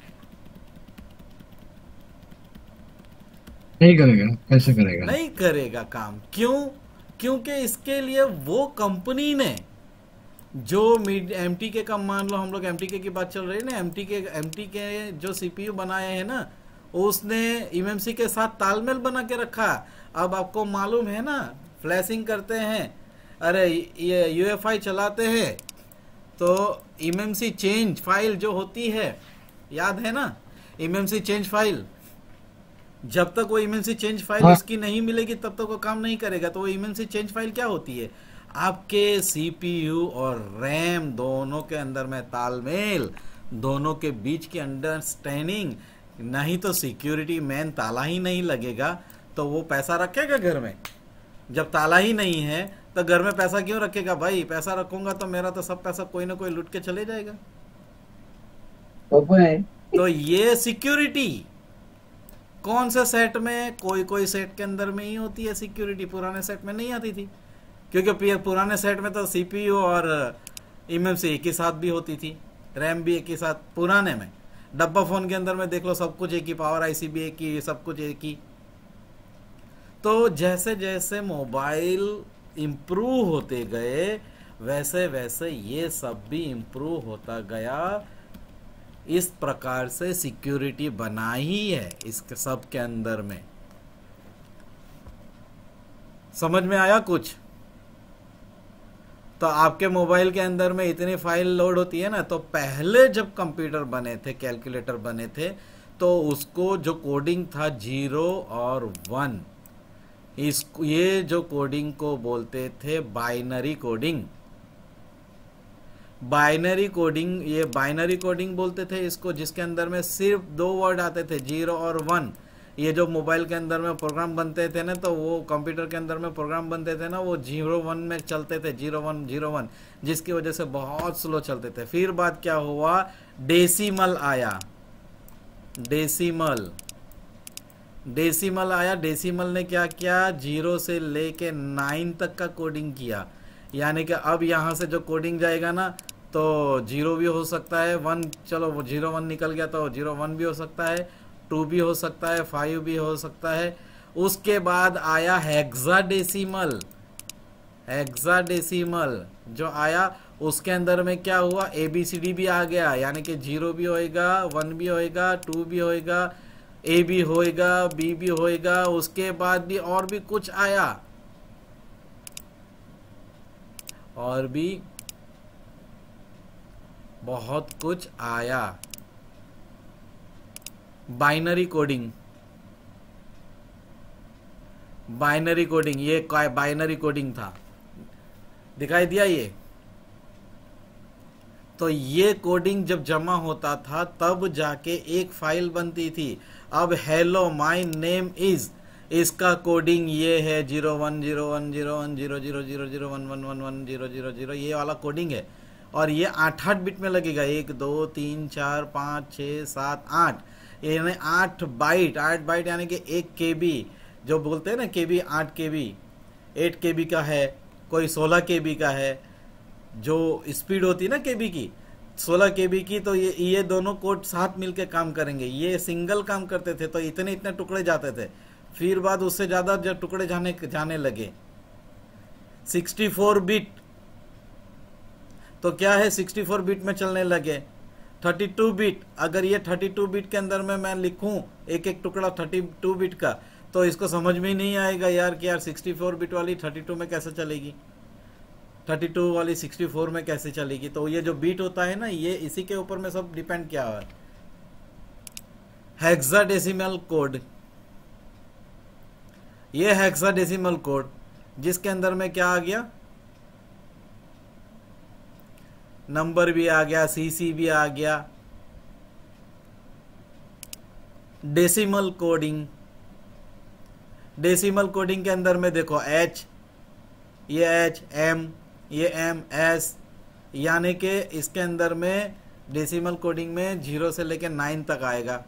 नहीं करेगा, कैसे करेगा? नहीं करेगा काम। क्यों? क्योंकि इसके लिए वो कंपनी ने जो MTK का, मान लो हम लोग MTK की बात चल रही है ना, MTK जो CPU बनाए हैं ना, उसने MMC के साथ तालमेल बना के रखा। अब आपको मालूम है ना, फ्लैशिंग करते हैं, अरे ये UEFI चलाते हैं, तो MMC चेंज फाइल जो होती है, याद है ना, MMC चेंज फाइल, जब तक वो MMC चेंज फाइल उसकी नहीं मिलेगी तब तक वो काम नहीं करेगा। तो वो MMC चेंज फाइल क्या होती है, आपके CPU और रैम दोनों के अंदर में तालमेल, दोनों के बीच की अंडरस्टैंडिंग। नहीं तो सिक्योरिटी मैन ताला ही नहीं लगेगा तो वो पैसा रखेगा घर में? जब ताला ही नहीं है तो घर में पैसा क्यों रखेगा भाई? पैसा रखूंगा तो मेरा तो सब पैसा कोई ना कोई लूट के चले जाएगा। तो ये सिक्योरिटी कौन से सेट में, कोई सेट के अंदर में ही होती है सिक्योरिटी, पुराने सेट में नहीं आती थी, क्योंकि पुराने सेट में तो CPU और MMC एक ही साथ भी होती थी, रैम भी एक ही साथ, पुराने में डब्बा फ़ोन के अंदर में देख लो सब कुछ एक ही, पावर आईसी भी एक ही, सब कुछ एक ही। तो जैसे जैसे मोबाइल इम्प्रूव होते गए वैसे वैसे ये सब भी इम्प्रूव होता गया। इस प्रकार से सिक्योरिटी बना ही है इसके सब के अंदर में। समझ में आया कुछ? तो आपके मोबाइल के अंदर में इतनी फाइल लोड होती है ना, तो पहले जब कंप्यूटर बने थे, कैलकुलेटर बने थे, तो उसको जो कोडिंग था 0 और 1, ये जो कोडिंग को बोलते थे बाइनरी कोडिंग। बाइनरी कोडिंग, ये बाइनरी कोडिंग बोलते थे इसको, जिसके अंदर में सिर्फ 2 वर्ड आते थे 0 और 1। ये जो मोबाइल के अंदर में प्रोग्राम बनते थे ना, तो वो कंप्यूटर के अंदर में प्रोग्राम बनते थे ना, वो 0-1 में चलते थे, 0-1, जिसकी वजह से बहुत स्लो चलते थे। फिर बाद क्या हुआ, डेसिमल आया, डेसिमल आया। डेसिमल ने क्या किया, 0 से लेके 9 तक का कोडिंग किया। यानी कि अब यहाँ से जो कोडिंग जाएगा ना, तो 0 भी हो सकता है, 1, चलो वो 0-1 निकल गया तो 0-1 भी हो सकता है, 2 भी हो सकता है, 5 भी हो सकता है। उसके बाद आया हेक्साडेसिमल। हेक्साडेसिमल जो आया उसके अंदर में क्या हुआ, ABCD भी आ गया, यानी कि 0 भी होएगा, 1 भी होएगा, 2 भी होएगा, A भी होएगा, B भी होएगा। उसके बाद भी और भी कुछ आया, और भी बहुत कुछ आया। बाइनरी कोडिंग, बाइनरी कोडिंग, ये बाइनरी कोडिंग था, दिखाई दिया ये। तो ये कोडिंग जब जमा होता था तब जाके एक फाइल बनती थी। अब हेलो माय नेम इज, इसका कोडिंग ये है 010101000011111000, ये वाला कोडिंग है। और ये 8-8 बिट में लगेगा, 1 2 3 4 5 6 7 8, यानी 8 बाइट यानी कि 1 KB, जो बोलते हैं ना KB, 8 KB, 8 KB का है, कोई 16 KB का है। जो स्पीड होती है ना KB की, 16 KB की, तो ये दोनों कोड साथ मिलके काम करेंगे। ये सिंगल काम करते थे तो इतने टुकड़े जाते थे, फिर बाद उससे ज़्यादा जो टुकड़े जाने लगे। 64 बिट, तो क्या है 64 बिट में चलने लगे। 32 बिट, अगर ये 32 बिट के अंदर में मैं लिखूं एक एक टुकड़ा 32 बिट का, तो इसको समझ में ही नहीं आएगा यार कि यार 64 बिट वाली 32 में कैसे चलेगी, 32 वाली 64 में कैसे चलेगी। तो ये जो बीट होता है ना, ये इसी के ऊपर में सब डिपेंड किया हुआ है। हेक्साडेसिमल कोड, ये हेक्साडेसिमल कोड जिसके अंदर में क्या आ गया, नंबर भी आ गया, CC भी आ गया। डेसिमल कोडिंग, डेसिमल कोडिंग के अंदर में देखो H, ये H, M, ये M, S, यानी कि इसके अंदर में डेसिमल कोडिंग में 0 से लेकर 9 तक आएगा।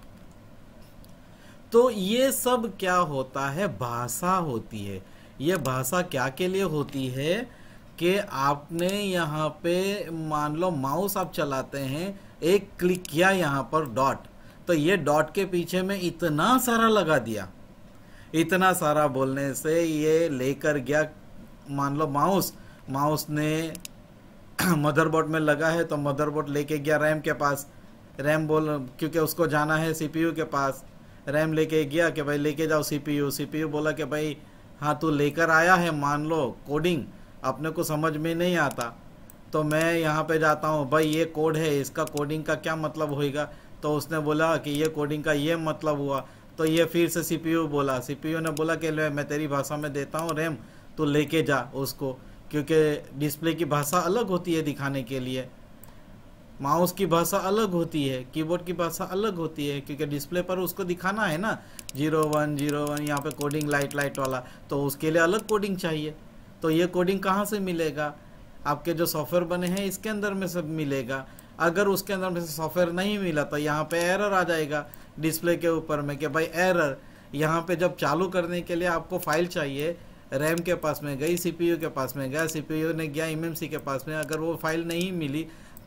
तो ये सब क्या होता है, भाषा होती है। ये भाषा क्या के लिए होती है कि आपने यहाँ पे मान लो माउस आप चलाते हैं, एक क्लिक किया यहाँ पर डॉट, तो ये डॉट के पीछे में इतना सारा लगा दिया, इतना सारा बोलने से ये लेकर गया, मान लो माउस ने मदरबोर्ड में लगा है तो मदरबोर्ड लेके गया रैम के पास, रैम क्योंकि उसको जाना है CPU के पास, रैम लेके गया कि भाई लेके जाओ CPU बोला कि भाई हाँ तू लेकर आया है, मान लो कोडिंग अपने को समझ में नहीं आता, तो मैं यहाँ पे जाता हूँ, भाई ये कोड है, इसका कोडिंग का क्या मतलब होएगा, तो उसने बोला कि ये कोडिंग का ये मतलब हुआ। तो ये फिर से CPU बोला, CPU ने बोला कि मैं तेरी भाषा में देता हूँ रैम, तो लेके जा उसको, क्योंकि डिस्प्ले की भाषा अलग होती है दिखाने के लिए, माउस की भाषा अलग होती है, कीबोर्ड की भाषा अलग होती है, क्योंकि डिस्प्ले पर उसको दिखाना है ना 0101, यहाँ पे कोडिंग लाइट वाला, तो उसके लिए अलग कोडिंग चाहिए। तो ये कोडिंग कहाँ से मिलेगा, आपके जो सॉफ्टवेयर बने हैं इसके अंदर में सब मिलेगा। अगर उसके अंदर में से सॉफ्टवेयर नहीं मिला तो यहाँ पे एरर आ जाएगा डिस्प्ले के ऊपर में कि भाई एरर। यहाँ पे जब चालू करने के लिए आपको फाइल चाहिए, रैम के पास में गई, CPU के पास में गया, CPU ने गया MMC के पास में, अगर वो फाइल नहीं मिली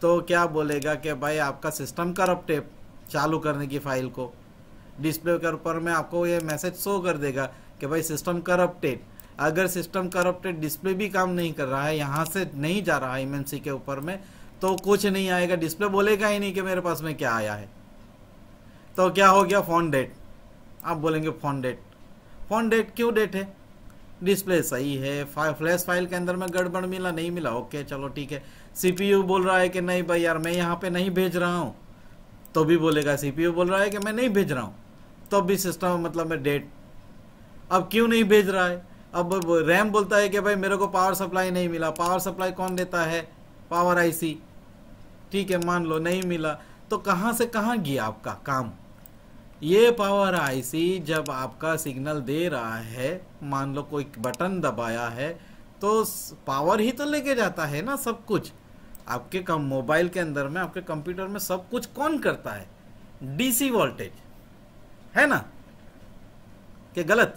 तो क्या बोलेगा कि भाई आपका सिस्टम करप्ट है, चालू करने की फाइल को डिस्प्ले के ऊपर में आपको ये मैसेज शो कर देगा कि भाई सिस्टम करप्टेड। अगर सिस्टम करप्टेड डिस्प्ले भी काम नहीं कर रहा है, यहाँ से नहीं जा रहा है एमएनसी के ऊपर में, तो कुछ नहीं आएगा, डिस्प्ले बोलेगा ही नहीं कि मेरे पास में क्या आया है। तो क्या हो गया, फोन डेट। आप बोलेंगे फोन डेट, फोन डेट क्यों डेट है? डिस्प्ले सही है, फ्लैश फाइल के अंदर में गड़बड़ मिला, नहीं मिला, ओके चलो ठीक है। सीपीयू बोल रहा है कि नहीं भाई यार मैं यहाँ पे नहीं भेज रहा हूँ, तो भी बोलेगा। सीपीयू बोल रहा है कि मैं नहीं भेज रहा हूँ, तो भी सिस्टम मतलब में डेट। अब क्यों नहीं भेज रहा है? अब रैम बोलता है कि भाई मेरे को पावर सप्लाई नहीं मिला। पावर सप्लाई कौन देता है? पावर आईसी, ठीक है, मान लो नहीं मिला, तो कहाँ से कहाँ गया आपका काम? ये पावर आईसी जब आपका सिग्नल दे रहा है, मान लो कोई बटन दबाया है, तो पावर ही तो लेके जाता है ना सब कुछ। आपके मोबाइल के अंदर में, आपके कंप्यूटर में सब कुछ कौन करता है? डीसी वोल्टेज, है ना? कि गलत?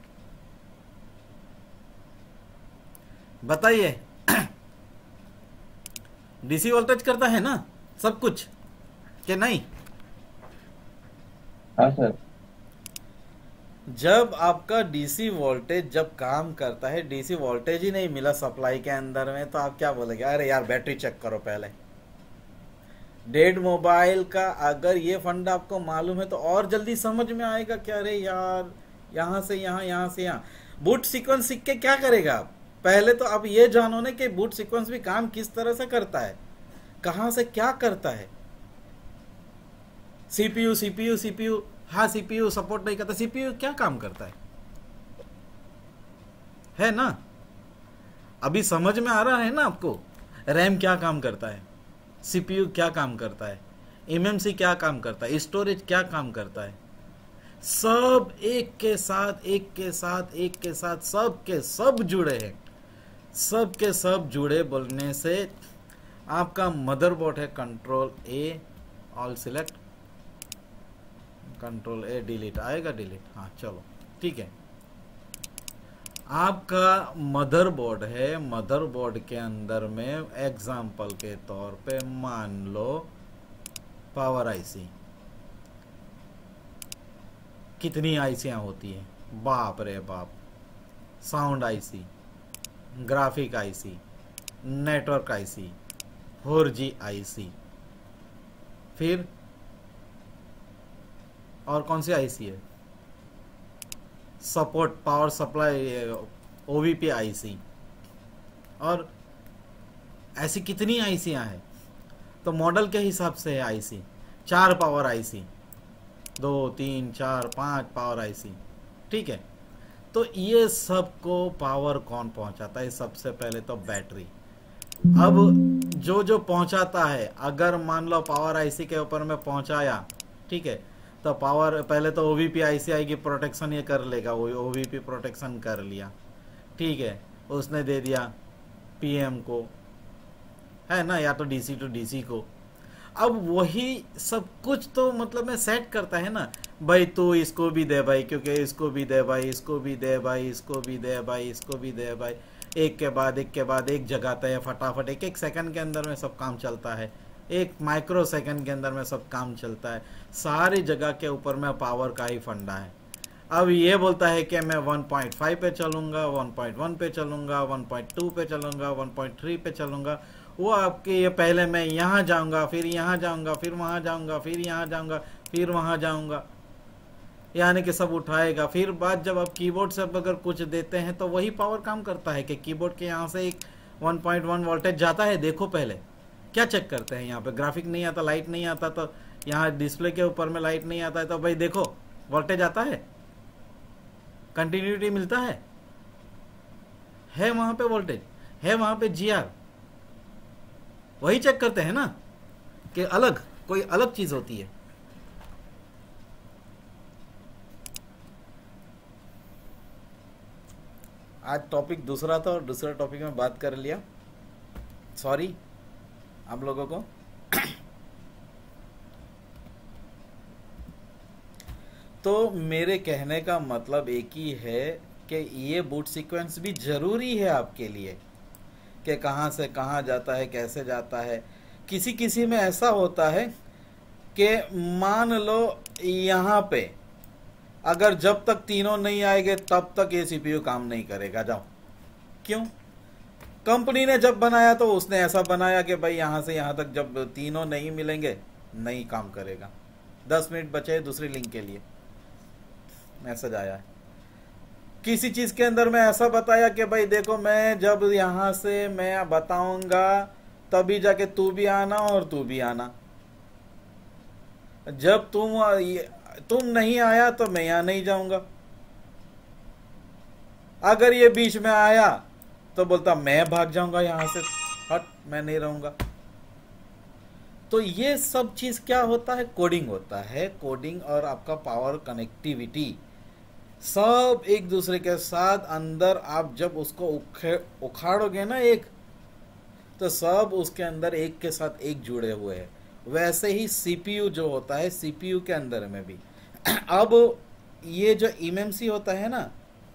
बताइए। डीसी वोल्टेज करता है ना सब कुछ, कि नहीं? हाँ सर। जब आपका डीसी वोल्टेज जब काम करता है, डीसी वोल्टेज ही नहीं मिला सप्लाई के अंदर में, तो आप क्या बोलेंगे? अरे यार बैटरी चेक करो पहले। डेड मोबाइल का अगर ये फंडा आपको मालूम है तो और जल्दी समझ में आएगा कि अरे यार यहां से यहां, यहां से यहां। बूट सीक्वेंस सीख के क्या करेगा आप? पहले तो आप ये जानो ना कि बूट सीक्वेंस भी काम किस तरह से करता है, कहां से क्या करता है। सीपीयू सीपीयू सीपीयू, हाँ सीपीयू सपोर्ट नहीं करता। सीपीयू क्या काम करता है ना? अभी समझ में आ रहा है ना आपको? रैम क्या काम करता है, सीपीयू क्या काम करता है, एमएमसी क्या काम करता है, स्टोरेज क्या काम करता है। सब एक के साथ एक के साथ एक के साथ सब के सब जुड़े हैं। सब के सब जुड़े बोलने से आपका मदरबोर्ड है control A, all select, control A delete आएगा, डिलीट, हाँ चलो ठीक है। आपका मदरबोर्ड है, मदरबोर्ड के अंदर में एग्जाम्पल के तौर पे मान लो पावर आईसी। कितनी आईसियां होती है? बाप रे बाप। Sound IC, graphic IC, network IC, 4G IC, फिर और कौन सी आईसी है? Support power supply OVP IC, और ऐसी कितनी आईसियां हैं? तो मॉडल के हिसाब से है IC. 4 power IC, 2 3 4 5 power IC, ठीक है। तो ये सबको पावर कौन पहुंचाता है? सबसे पहले तो बैटरी। अब जो जो पहुंचाता है, अगर मान लो पावर आईसी के ऊपर में पहुंचाया, ठीक है, तो पावर पहले तो ओवीपी आईसी आएगी, प्रोटेक्शन ये कर लेगा, वो ओवीपी प्रोटेक्शन कर लिया, ठीक है, उसने दे दिया पीएम को, है ना, या तो डीसी टू डीसी को। अब वही सब कुछ तो मतलब में सेट करता है ना, भाई तू इसको भी दे भाई, क्योंकि इसको भी दे भाई, इसको भी दे भाई, इसको भी दे भाई, इसको भी दे भाई, एक के बाद एक के बाद एक जगाता है फटाफट। एक एक सेकंड के अंदर में सब काम चलता है, एक माइक्रो सेकंड के अंदर में सब काम चलता है। सारी जगह के ऊपर में पावर का ही फंडा है। अब ये बोलता है कि मैं 1.5 पे चलूंगा, 1.1 पे चलूंगा, 1.2 पे चलूंगा, 1.3 पे चलूंगा। वो आपके ये पहले मैं यहाँ जाऊंगा, फिर यहाँ जाऊंगा, फिर वहाँ जाऊंगा, फिर यहाँ जाऊंगा, फिर वहाँ जाऊंगा, यानी कि सब उठाएगा। फिर बाद जब आप कीबोर्ड से अगर कुछ देते हैं तो वही पावर काम करता है कि कीबोर्ड के यहाँ से एक 1.1 वोल्टेज जाता है। देखो पहले क्या चेक करते हैं, यहाँ पे ग्राफिक नहीं आता, लाइट नहीं आता, तो यहाँ डिस्प्ले के ऊपर में लाइट नहीं आता है, तो भाई देखो वोल्टेज आता है, कंटिन्यूटी मिलता है वहां पे वोल्टेज है, वहां पे GR, वही चेक करते हैं ना, कि अलग कोई अलग चीज होती है। आज टॉपिक दूसरा था और दूसरा टॉपिक में बात कर लिया, सॉरी आप लोगों को। तो मेरे कहने का मतलब एक ही है कि ये बूट सीक्वेंस भी जरूरी है आपके लिए, कि कहाँ से कहाँ जाता है, कैसे जाता है, किसी किसी में ऐसा होता है कि मान लो यहाँ पे अगर जब तक तीनों नहीं आएंगे तब तक ये सीपीयू काम नहीं करेगा। जाओ, क्यों? कंपनी ने जब बनाया तो उसने ऐसा बनाया कि भाई यहां से यहां तक जब तीनों नहीं मिलेंगे नहीं काम करेगा। 10 मिनट बचे दूसरी लिंक के लिए, मैसेज आया है। किसी चीज के अंदर मैं ऐसा बताया कि भाई देखो मैं जब यहां से मैं बताऊंगा तभी जाके तू भी आना और तू भी आना। जब तुम नहीं आया तो मैं यहां नहीं जाऊंगा। अगर ये बीच में आया तो बोलता मैं भाग जाऊंगा यहां से, हट मैं नहीं रहूंगा। तो ये सब चीज क्या होता है? कोडिंग होता है। कोडिंग और आपका पावर कनेक्टिविटी सब एक दूसरे के साथ अंदर आप जब उसको उखाड़ोगे ना एक, तो सब उसके अंदर एक के साथ एक जुड़े हुए हैं। वैसे ही सीपीयू जो होता है, सीपीयू के अंदर में भी अब ये जो एमएमसी होता है ना,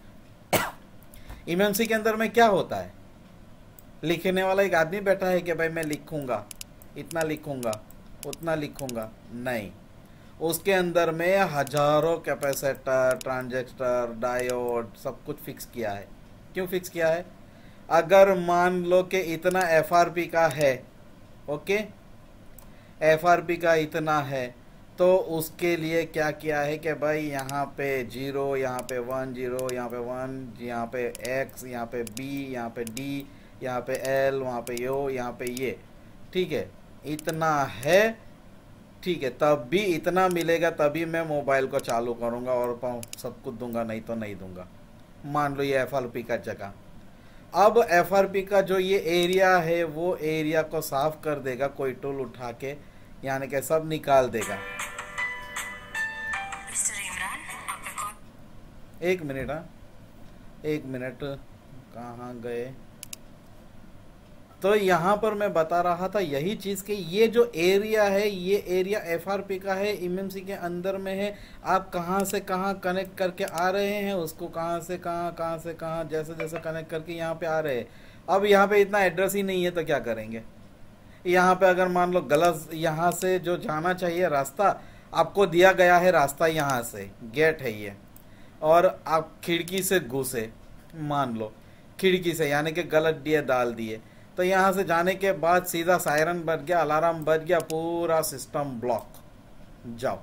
एमएमसी के अंदर में क्या होता है? लिखने वाला एक आदमी बैठा है कि भाई मैं लिखूंगा, इतना लिखूंगा, उतना लिखूंगा, नहीं। उसके अंदर में हजारों कैपेसिटर, ट्रांजिस्टर, डायोड सब कुछ फिक्स किया है। क्यों फिक्स किया है? अगर मान लो कि इतना एफआरपी का है, ओके, एफआरपी का इतना है, तो उसके लिए क्या किया है कि भाई यहाँ पे 0, यहाँ पे 1, 0, यहाँ पे 1, यहाँ पे x, यहाँ पे b, यहाँ पे d, यहाँ पे l, वहाँ पे यो, यहाँ पे ये, ठीक है, इतना है, ठीक है। तब भी इतना मिलेगा तभी मैं मोबाइल को चालू करूँगा और सब कुछ दूंगा, नहीं तो नहीं दूंगा। मान लो ये एफआरपी का जगह। अब एफआरपी का जो ये एरिया है वो एरिया को साफ कर देगा कोई टूल उठा के, यानी कि सब निकाल देगा। एक मिनट, हाँ, एक मिनट, कहाँ गए? तो यहाँ पर मैं बता रहा था यही चीज कि ये जो एरिया है, ये एरिया एफआरपी का है, एमएमसी के अंदर में है। आप कहाँ से कहाँ कनेक्ट करके आ रहे हैं, उसको कहाँ से कहाँ जैसे जैसे कनेक्ट करके यहाँ पे आ रहे हैं। अब यहाँ पे इतना एड्रेस ही नहीं है तो क्या करेंगे? यहाँ पे अगर मान लो गलत, यहाँ से जो जाना चाहिए रास्ता आपको दिया गया है, रास्ता यहाँ से गेट है ये, और आप खिड़की से घुसे, मान लो खिड़की से, यानी कि गलत दिए डाल दिए, तो यहाँ से जाने के बाद सीधा सायरन बज गया, अलार्म बज गया, पूरा सिस्टम ब्लॉक। जाओ,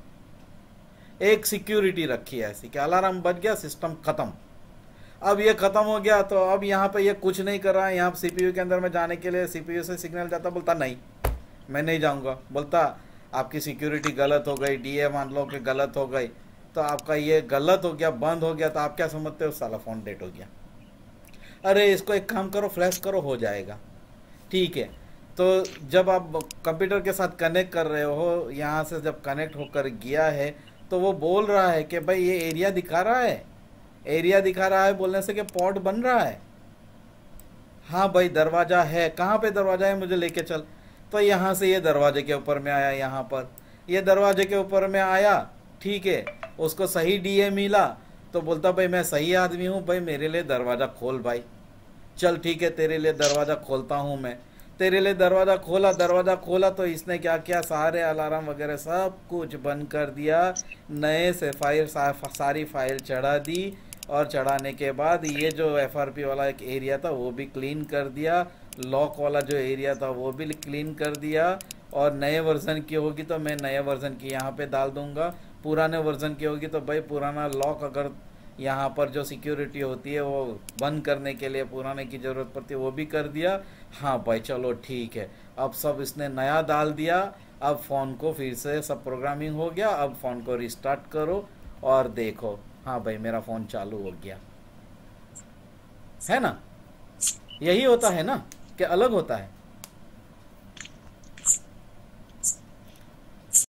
एक सिक्योरिटी रखी है ऐसी कि अलार्म बज गया, सिस्टम खत्म। अब ये खत्म हो गया तो अब यहाँ पे ये कुछ नहीं कर रहा है। यहाँ सीपीयू के अंदर में जाने के लिए सीपीयू से सिग्नल जाता, बोलता नहीं मैं नहीं जाऊँगा, बोलता आपकी सिक्योरिटी गलत हो गई, डीए मान लो कि गलत हो गई, तो आपका ये गलत हो गया, बंद हो गया, तो आप क्या समझते हो? साला फोन डेट हो गया। अरे इसको एक काम करो, फ्लैश करो, हो जाएगा, ठीक है। तो जब आप कंप्यूटर के साथ कनेक्ट कर रहे हो, यहाँ से जब कनेक्ट होकर गया है तो वो बोल रहा है कि भाई ये एरिया दिखा रहा है, एरिया दिखा रहा है बोलने से कि पॉट बन रहा है। हाँ भाई दरवाजा है, कहाँ पे दरवाजा है, मुझे लेके चल। तो यहाँ से ये दरवाजे के ऊपर में आया, यहाँ पर ये दरवाजे के ऊपर में आया, ठीक है, उसको सही डीए मिला तो बोलता भाई मैं सही आदमी हूँ भाई, मेरे लिए दरवाजा खोल भाई। चल ठीक है, तेरे लिए दरवाजा खोलता हूँ मैं, तेरे लिए दरवाजा खोला तो इसने क्या किया? सारे अलार्म वगैरह सब कुछ बंद कर दिया, नए से सारी फाइल चढ़ा दी, और चढ़ाने के बाद ये जो एफआरपी वाला एक एरिया था वो भी क्लीन कर दिया, लॉक वाला जो एरिया था वो भी क्लीन कर दिया। और नए वर्जन की होगी तो मैं नए वर्जन की यहाँ पे डाल दूंगा, पुराने वर्जन की होगी तो भाई पुराना लॉक, अगर यहाँ पर जो सिक्योरिटी होती है वो बंद करने के लिए पुराने की ज़रूरत पड़ती है वो भी कर दिया। हाँ भाई चलो ठीक है, अब सब इसने नया डाल दिया। अब फ़ोन को फिर से सब प्रोग्रामिंग हो गया, अब फ़ोन को रिस्टार्ट करो और देखो, हाँ भाई मेरा फ़ोन चालू हो गया, है ना? यही होता है ना कि अलग होता है?